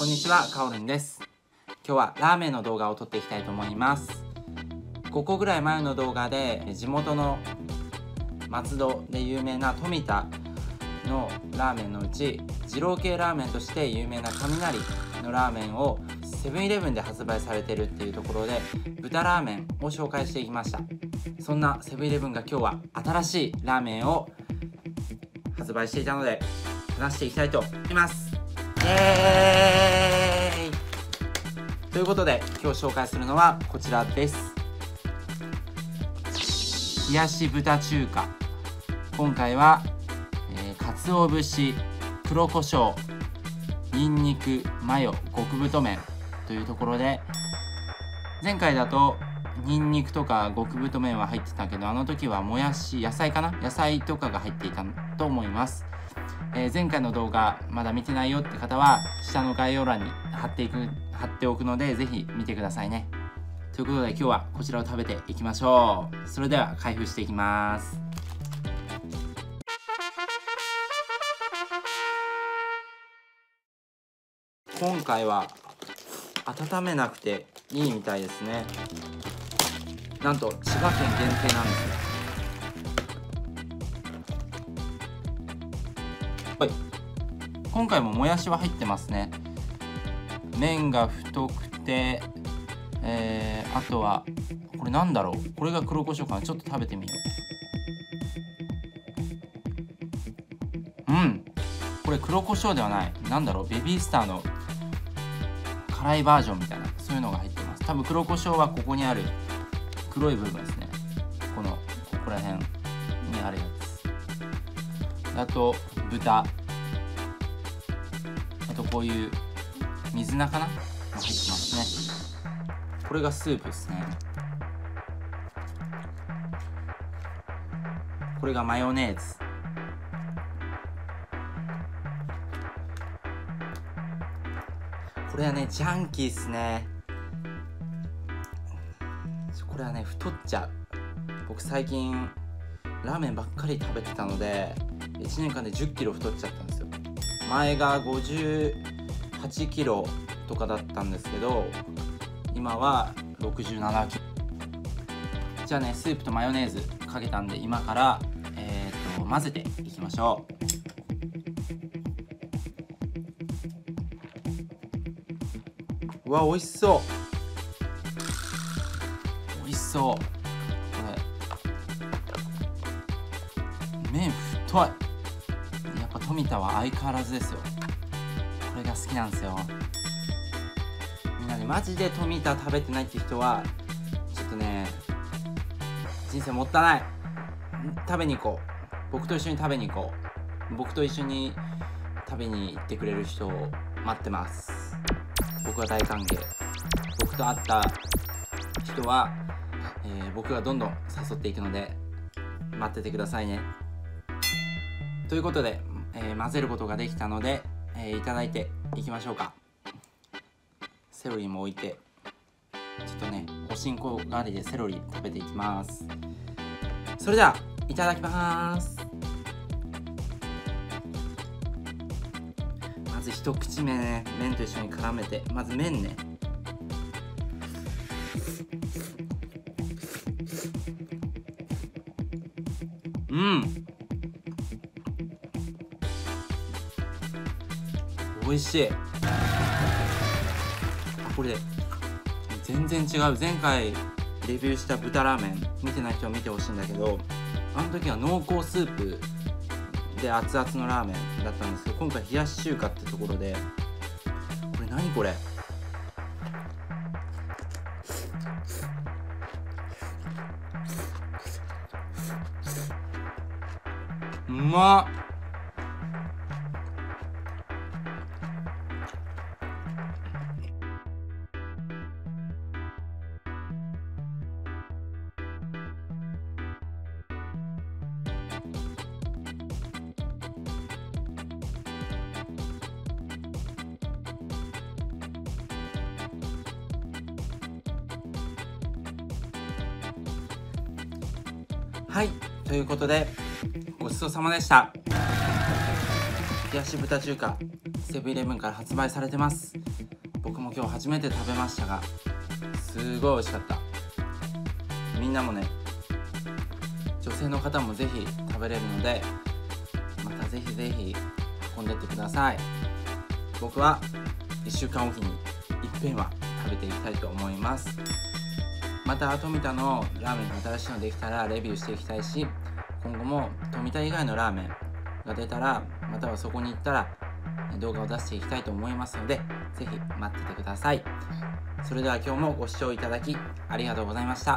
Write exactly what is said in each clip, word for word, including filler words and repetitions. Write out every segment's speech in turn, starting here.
こんにちは、かおるんです。今日はラーメンの動画を撮っていきたいと思います。ごこぐらい前の動画で地元の松戸で有名な富田のラーメンのうち二郎系ラーメンとして有名な雷のラーメンをセブンイレブンで発売されてるっていうところで豚ラーメンを紹介していきました。そんなセブンイレブンが今日は新しいラーメンを発売していたので話していきたいと思います。イエーイということで今日紹介するのはこちらです。冷やし豚中華。今回は、えー、鰹節、黒胡椒、にんにく、マヨ、極太麺というところで、前回だとにんにくとか極太麺は入ってたけど、あの時はもやし、野菜かな野菜とかが入っていたと思います。えー、前回の動画まだ見てないよって方は下の概要欄に貼っていく貼っておくのでぜひ見てくださいね。ということで今日はこちらを食べていきましょう。それでは開封していきます。今回は温めなくていいみたいですね。なんと千葉県限定なんですよ。はい、今回ももやしは入ってますね。麺が太くて、えー、あとはこれなんだろう、これが黒胡椒かな。ちょっと食べてみよう。うん、これ黒胡椒ではない、なんだろう、ベビースターの辛いバージョンみたいな、そういうのが入ってます。多分黒胡椒はここにある黒い部分ですね。このここら辺にあるやつ。あと豚、あとこういう水菜かな、入ってますね。これがスープですね。これがマヨネーズ。これはねジャンキーっすね。これはね太っちゃう。僕最近ラーメンばっかり食べてたのでいちねんかんでじゅっキロ太っちゃったんですよ。前がごじゅうはちキロとかだったんですけど今はろくじゅうななキロ。じゃあねスープとマヨネーズかけたんで今からえー、と混ぜていきましょう。うわ美味しそう、美味しそう。これ麺太い。やっぱ富田は相変わらずですよ。これが好きなんですよ。みんなねマジで富田食べてないって人はちょっとね人生もったいない。食べに行こう。僕と一緒に食べに行こう。僕と一緒に食べに行ってくれる人を待ってます。僕は大歓迎。僕と会った人は、えー、僕がどんどん誘っていくので待っててくださいね。ということで、えー、混ぜることができたので、えー、いただいていきましょうか。セロリも置いてちょっとねおしんこ代わりでセロリ食べていきます。それではいただきます。まず一口目ね、麺と一緒に絡めて、まず麺ね。うん、美味しい。これ全然違う。前回レビューした豚ラーメン見てない人は見てほしいんだけど、あの時は濃厚スープで熱々のラーメンだったんですけど、今回冷やし中華ってところで、これ何これ、うまっ。はい、ということでごちそうさまでした。冷やし豚中華セブンイレブンから発売されてます。僕も今日初めて食べましたがすごい美味しかった。みんなもね、女性の方もぜひ食べれるので、またぜひぜひ運んでってください。僕はいっしゅうかんおきにいっぺんは食べていきたいと思います。また富田のラーメンが新しいのできたらレビューしていきたいし、今後も富田以外のラーメンが出たら、またはそこに行ったら動画を出していきたいと思いますので、ぜひ待っててください。それでは今日もご視聴いただきありがとうございました。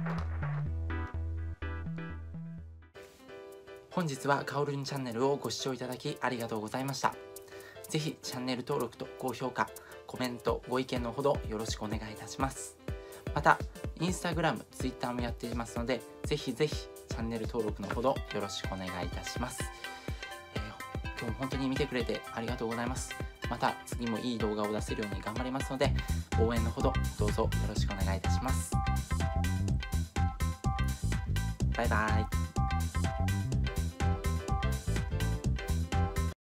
本日はかおるんチャンネルをご視聴いただきありがとうございました。ぜひチャンネル登録と高評価、コメント、ご意見のほどよろしくお願いいたします。また、インスタグラム、ツイッターもやっていますので、ぜひぜひチャンネル登録のほどよろしくお願いいたします。えー、今日も本当に見てくれてありがとうございます。また次もいい動画を出せるように頑張りますので、応援のほどどうぞよろしくお願いいたします。バイバイ。